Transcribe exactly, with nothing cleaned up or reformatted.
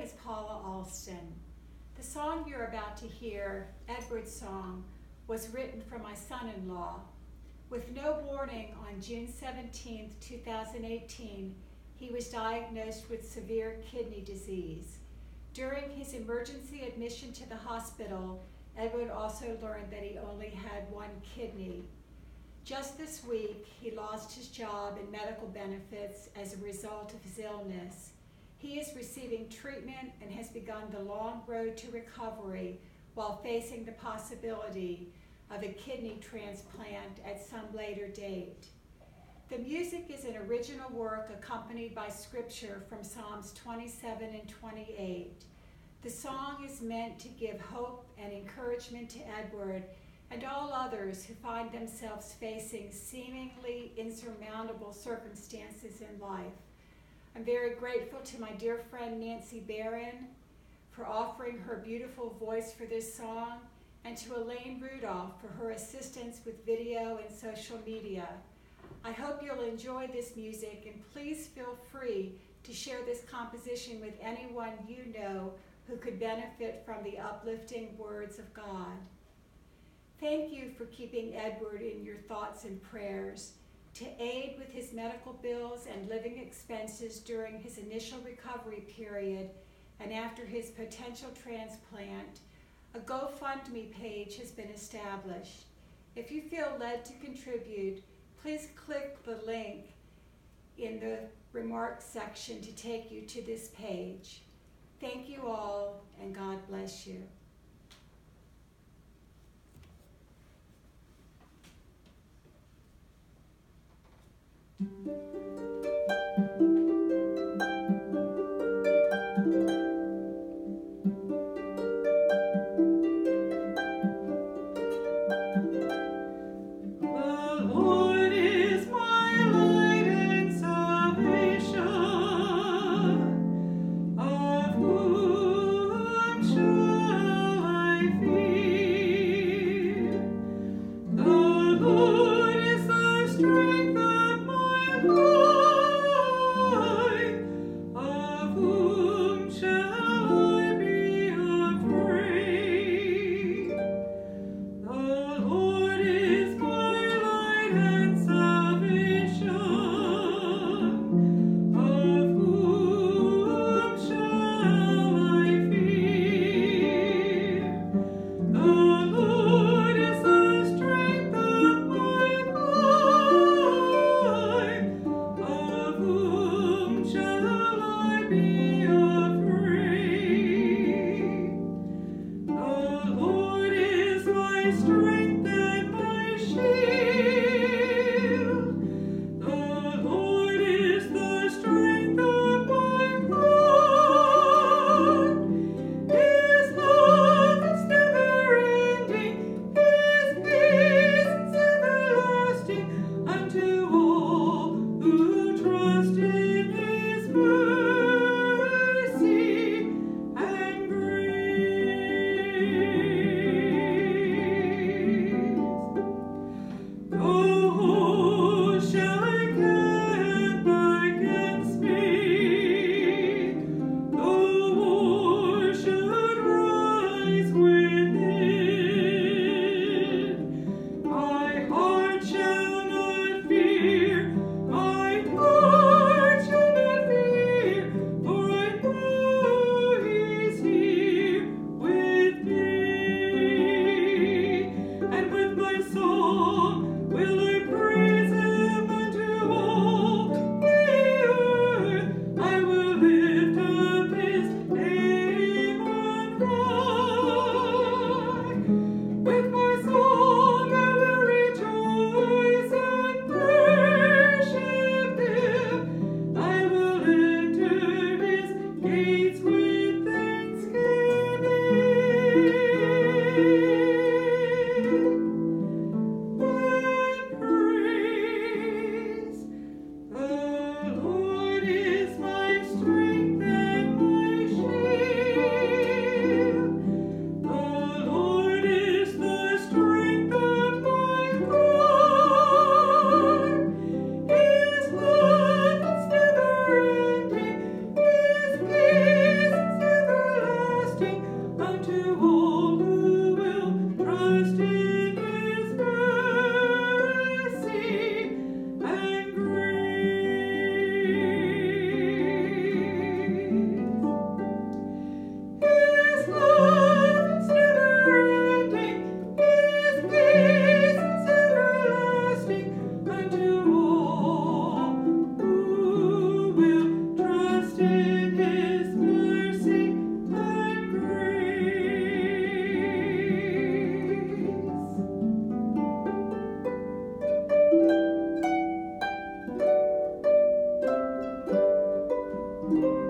is Paula Alston. The song you're about to hear, Edward's Song, was written for my son-in-law. With no warning, on June seventeenth, two thousand eighteen, he was diagnosed with severe kidney disease. During his emergency admission to the hospital, Edward also learned that he only had one kidney. Just this week, he lost his job and medical benefits as a result of his illness. He is receiving treatment and has begun the long road to recovery while facing the possibility of a kidney transplant at some later date. The music is an original work accompanied by scripture from Psalms twenty-seven and twenty-eight. The song is meant to give hope and encouragement to Edward and all others who find themselves facing seemingly insurmountable circumstances in life. I'm very grateful to my dear friend Nancy Barron for offering her beautiful voice for this song, and to Elaine Rudolph for her assistance with video and social media. I hope you'll enjoy this music, and please feel free to share this composition with anyone you know who could benefit from the uplifting words of God. Thank you for keeping Edward in your thoughts and prayers. To aid with his medical bills and living expenses during his initial recovery period and after his potential transplant, a GoFundMe page has been established. If you feel led to contribute, please click the link in the remarks section to take you to this page. Thank you all, and God bless you. Strength of my Lord. Thank you.